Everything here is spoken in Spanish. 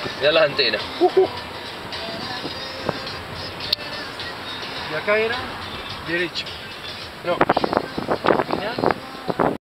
Mirá las antenas. Y acá era derecho. No.